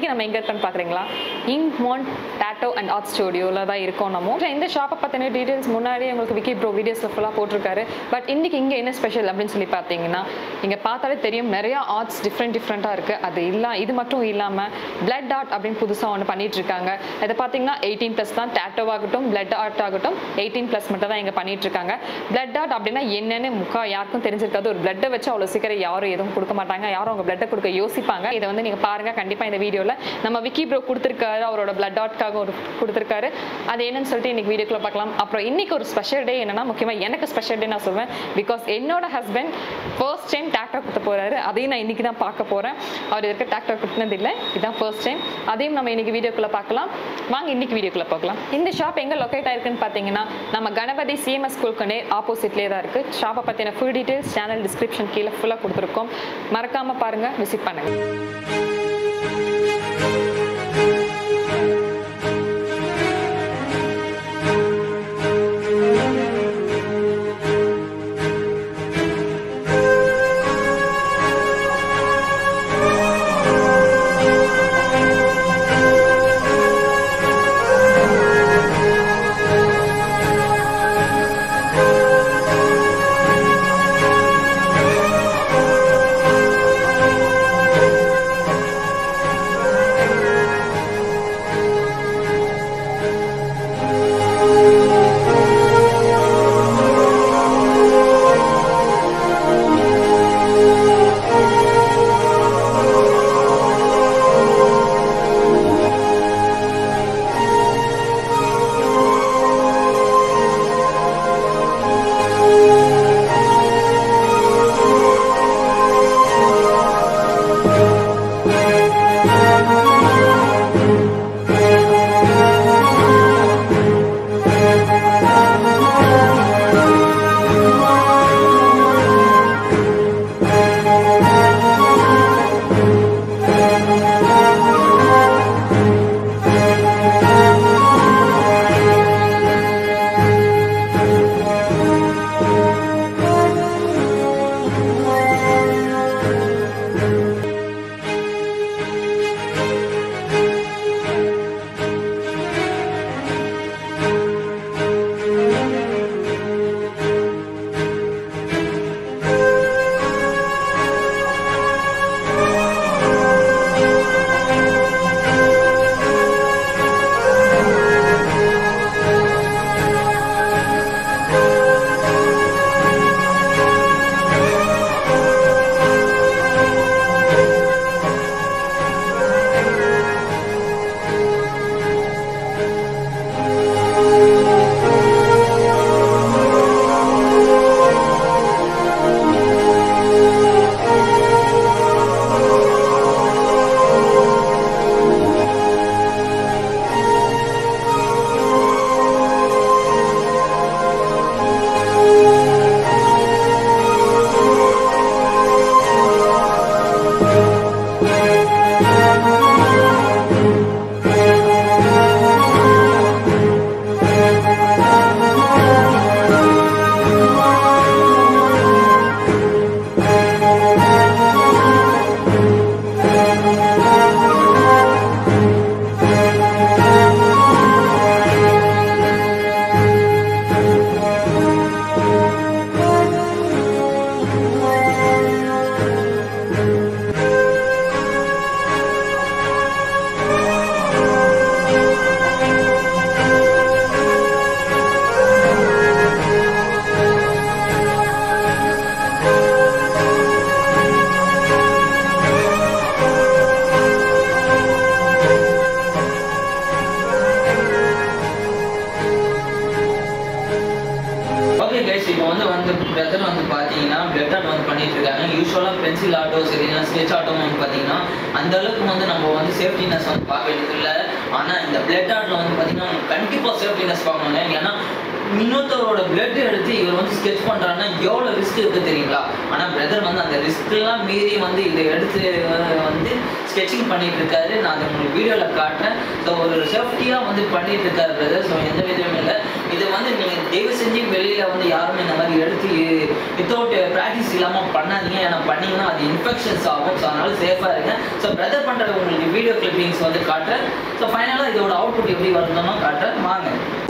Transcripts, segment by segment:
நம்ம எங்க இருக்கோம்னு பாக்குறீங்களா? இங்க்மாண்ட் டாட்டோ அண்ட் ஆர்ட் ஸ்டுடியோல தான் இருக்கோம் நம்ம. இந்த ஷாப்பை பத்தின டீடைல்ஸ் முன்னாடியே உங்களுக்கு விக்கி ப்ரோ வீடியோஸ்ல ஃபுல்லா போட்டிருக்காரு. பட் இன்னைக்கு இங்க என்ன ஸ்பெஷல் அப்படின்னு சொல்லி பார்த்தீங்கன்னா, இங்க பார்த்தாலே தெரியும் நிறைய ஆர்ட்ஸ் டிஃப்ரெண்டா இருக்கு. அது இது மட்டும் இல்லாம பிளட் ஆர்ட் அப்படின்னு புதுசா ஒன்று பண்ணிட்டு இருக்காங்க. இதை பார்த்தீங்கன்னா 18+ தான். டாட்டோ ஆகட்டும் பிளட் ஆர்ட் ஆகட்டும் 18+ மட்டும் தான் இங்க பண்ணிட்டு இருக்காங்க. பிளட் ஆர்ட் அப்படின்னா என்னன்னு யாருக்கும் தெரிஞ்சிருக்காது. ஒரு பிளட்டை வச்சு அவ்வளவு சீக்கிரம் யாரும் எதுவும் கொடுக்க மாட்டாங்க. யாரும் அவங்க பிளட்டை கொடுக்க யோசிப்பாங்க. இதை வந்து நீங்க பாருங்க கண்டிப்பா இந்த வீடியோல நம்ம விக்கி ப்ரோ கொடுத்திருக்காரு. அவரோட பிளட் ஆர்ட்காக ஒரு கொடுத்திருக்காரு. அது என்னன்னு சொல்லிட்டு இன்னைக்கு வீடியோக்குள்ள பார்க்கலாம். அப்புறம் இன்னைக்கு ஒரு ஸ்பெஷல் டே என்னன்னா, முக்கியமா எனக்கு ஸ்பெஷல் டே நான் சொல்வேன். பிகாஸ் என்னோட ஹஸ்பண்ட் ஃபர்ஸ்ட் டைம் டாக்டர் குத்த போறாரு. அதையும் நான் இன்னைக்கு தான் பார்க்க போறேன். அவர் இருக்க டாக்டர் குத்தினது இல்லை, இதுதான் ஃபர்ஸ்ட் டைம். அதையும் நம்ம இன்னைக்கு வீடியோக்குள்ள பார்க்கலாம். வாங்க இன்னைக்கு வீடியோக்குள்ள பார்க்கலாம். இந்த ஷாப் எங்க லொகேட் ஆயிருக்குன்னு பாத்தீங்கன்னா, நம்ம கணபதி சிஎம்எஸ் ஸ்கூலுக்கு நேர் ஆப்போசிட்லேயே தான் இருக்கு. ஷாப்பை பத்தின ஃபுல் டீடைல்ஸ் சேனல் டிஸ்கிரிப்ஷன் கீழே ஃபுல்லா கொடுத்துருக்கோம். மறக்காம பாருங்க, விசிட் பண்ணுங்க. பிரதர் வந்து பார்த்தீங்கன்னா பிளட் ஆர்ட் வந்து பண்ணிட்டு இருக்காங்க. யூஸ்வலாக பென்சில் ஆர்ட்டோ சரினா ஸ்கெட்ச் ஆர்ட்டோ வந்து பார்த்தீங்கன்னா அந்த அளவுக்கு வந்து நம்ம வந்து சேஃப்டினஸ் வந்து பார்க்க வேண்டியது இல்லை. ஆனால் இந்த பிளட் ஆர்ட்டில் வந்து பார்த்தீங்கன்னா கண்டிப்பாக சேஃப்டினஸ் பார்க்கணும். ஏன்னா இன்னொருத்தரோட பிளட் எடுத்து இவர் வந்து ஸ்கெட்ச் பண்ணுறாருன்னா எவ்வளோ ரிஸ்க் இருக்குது தெரியுங்களா? ஆனால் பிரதர் வந்து அந்த ரிஸ்க்லாம் மீறி வந்து இதை எடுத்து வந்து ஸ்கெட்சிங் பண்ணிட்டு இருக்காரு. நான் அதை உங்களுக்கு வீடியோவில் காட்டுறேன். ஸோ ஒரு சேஃப்டியாக வந்து பண்ணிட்டு இருக்காரு பிரதர். ஸோ எந்த விதமும் இல்லை. இதை வந்து நீங்கள் தயவு செஞ்சு வெளியில் வந்து யாருமே இந்த மாதிரி எடுத்து வித்தவுட் ப்ராக்டிஸ் இல்லாமல் பண்ணாதீங்க. ஏன்னா பண்ணிங்கன்னா அது இன்ஃபெக்ஷன்ஸ் ஆகும். ஸோ அதனால சேஃபாக இருங்க. ஸோ பிரதர் பண்ணுற உங்களுக்கு வீடியோ கிளிப்பிங்ஸ் வந்து காட்டுறேன். ஸோ ஃபைனலாக இதோட அவுட்புட் எப்படி வரணும்னு காட்டுறேன் வாங்க.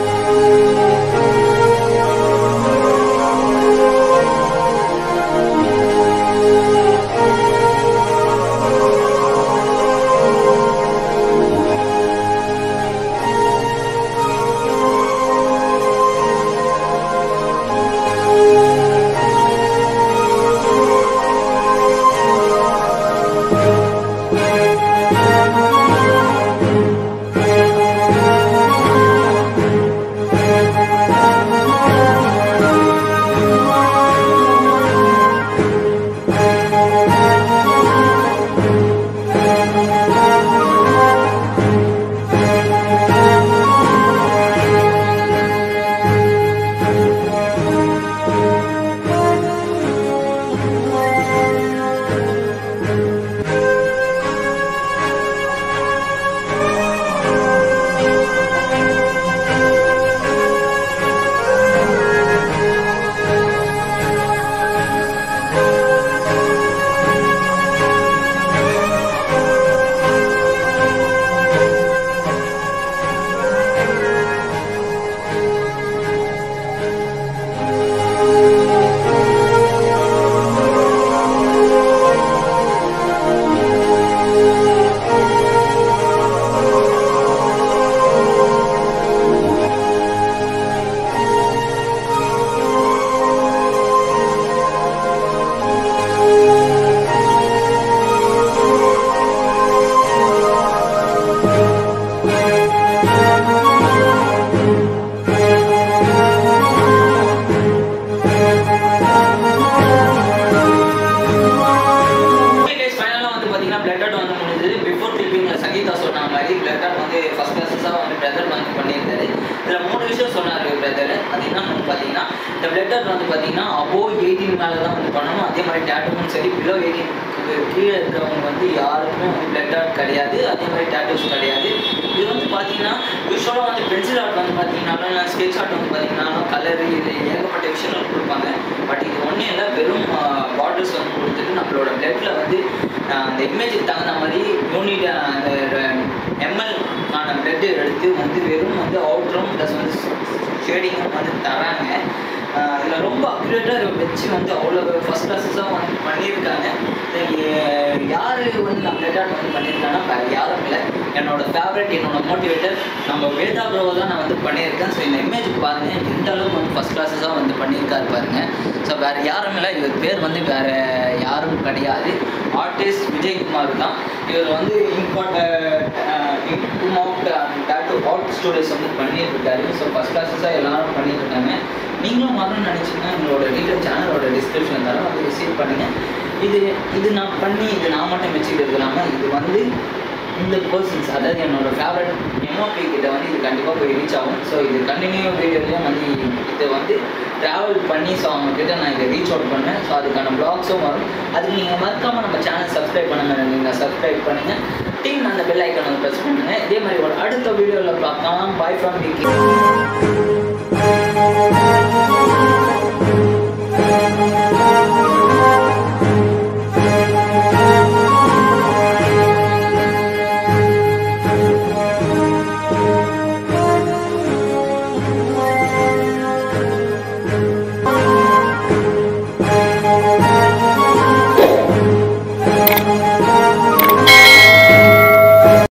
இந்த பிளட் டெஸ்ட் வந்து பார்த்தீங்கன்னா அபோவ் 18 மேலே தான் வந்து பண்ணணும். அதே மாதிரி டேட்டூவும் சரி பிலோ 18 கீழே இருக்கிறவங்க வந்து யாருக்குமே வந்து பிளட் ஆர்ட் கிடையாது. அதே மாதிரி டேட்டூஸ் கிடையாது. இது வந்து பார்த்தீங்கன்னா யூஸ்வலாக வந்து பென்சில் ஆர்ட் வந்து பார்த்தீங்கன்னா ஸ்கெட்ச் ஆர்ட் வந்து பார்த்தீங்கன்னா கலரு இது ஏகப்பட்ட விஷயங்கள் கொடுப்பாங்க. பட் இது ஒன்றும் இல்லை, வெறும் பார்டர்ஸ் வந்து கொடுத்துட்டு நம்மளோட பிளட்டில் வந்து அந்த இமேஜுக்கு தகுந்த மாதிரி யூனிட் அந்த எம்எல் ஆன பிளட்டு எடுத்து வந்து வெறும் வந்து அவுட்ரும் ப்ளஸ் வந்து ஷேடிங்கும் வந்து தராங்க. இதில் ரொம்ப அக்யூரேட்டாக வச்சு வந்து அவ்வளோ ஃபஸ்ட் கிளாஸஸாக வந்து பண்ணியிருக்காங்க. யார் வந்து நான் பிளட் ஆர்ட் வந்து பண்ணியிருக்காங்கன்னா வேறு யாரும் இல்லை, என்னோட ஃபேவரட் என்னோட மோட்டிவேட்டர் நம்ம வேதா ப்ரோவை தான் நான் வந்து பண்ணியிருக்கேன். ஸோ இந்த இமேஜ் பாருங்கள் எந்த அளவுக்கு வந்து ஃபஸ்ட் கிளாஸஸாக வந்து பண்ணியிருக்காரு பாருங்கள். ஸோ வேறு யாரும் இல்லை, இவர் பேர் வந்து வேறு யாரும் கிடையாது, ஆர்டிஸ்ட் விஜயகுமார் தான். இவர் வந்து டேட்டூ ஆர்ட் ஸ்டூடியோஸ் வந்து பண்ணிட்டு இருக்காரு. ஸோ ஃபஸ்ட் கிளாஸஸாக எல்லாரும் பண்ணிட்டு இருக்காங்க. நீங்களும் வரணும்னு நினச்சிங்கன்னா எங்களோட டீட்டெயில் சேனலோட டிஸ்கிரிப்ஷன் தரோம், வந்து ரிசீவ் பண்ணுங்கள். இது நான் பண்ணி இது நான் மட்டும் வச்சுக்கிட்டு இல்லாமல் இது வந்து இந்த பர்சன்ஸ், அதாவது என்னோடய ஃபேவரட் எம்ஓபி கிட்ட வந்து இது கண்டிப்பாக போய் ரீச் ஆகும். ஸோ இது கண்டினியூ வீடியோலையும் வந்து இதை வந்து ட்ராவல் பண்ணி ஸோ அவங்கக்கிட்ட நான் இதை ரீச் அவுட் பண்ணேன். ஸோ அதுக்கான ப்ளாக்ஸும் வரும். அதுக்கு நீங்கள் மறக்காமல் நம்ம சேனல் சப்ஸ்கிரைப் பண்ணுங்கள். நீங்கள் சப்ஸ்கிரைப் பண்ணுங்கள், டீம் அந்த பெல் ஐக்கான் வந்து ப்ரெஸ் பண்ணுங்கள். இதே மாதிரி ஒரு அடுத்த வீடியோவில் பார்க்கலாம். Bye from Vicky.